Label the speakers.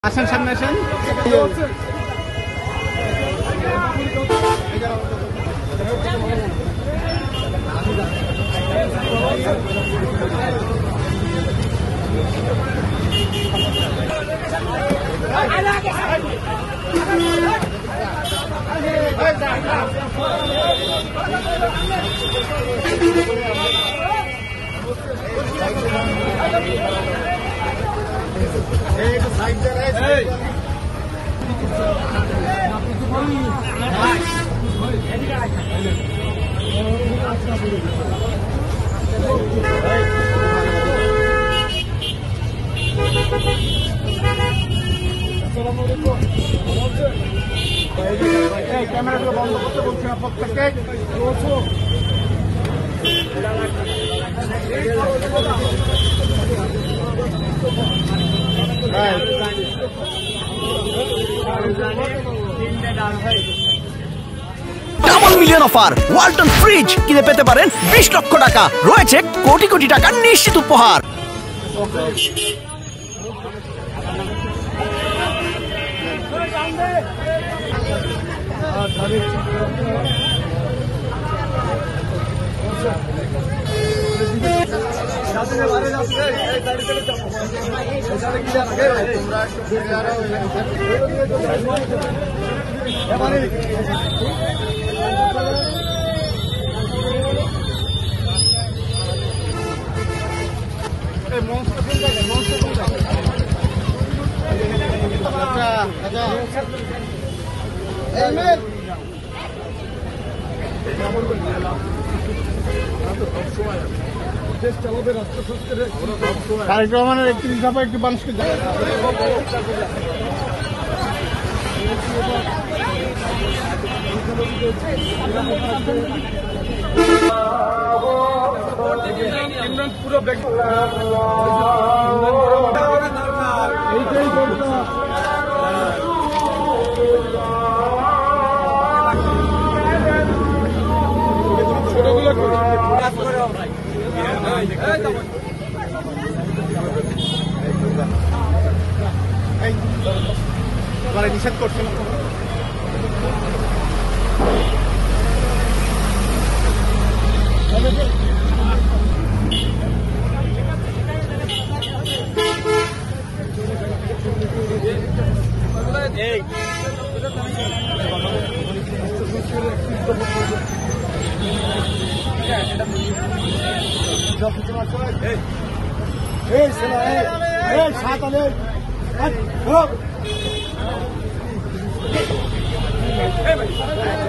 Speaker 1: আসেন সামনে আসেন। ক্যামেরাগুলো বন্ধ করতে বলছি না প্রত্যেককে।
Speaker 2: Double million offer Walton fridge কিনে পেতে পারেন 20 লক্ষ টাকা, রয়েছে কোটি কোটি টাকার নিশ্চিত উপহার। তারেক রহমানের 31 দফা একটি মানুষকে পুরো এইটাই নিষেধ করছে না। সাত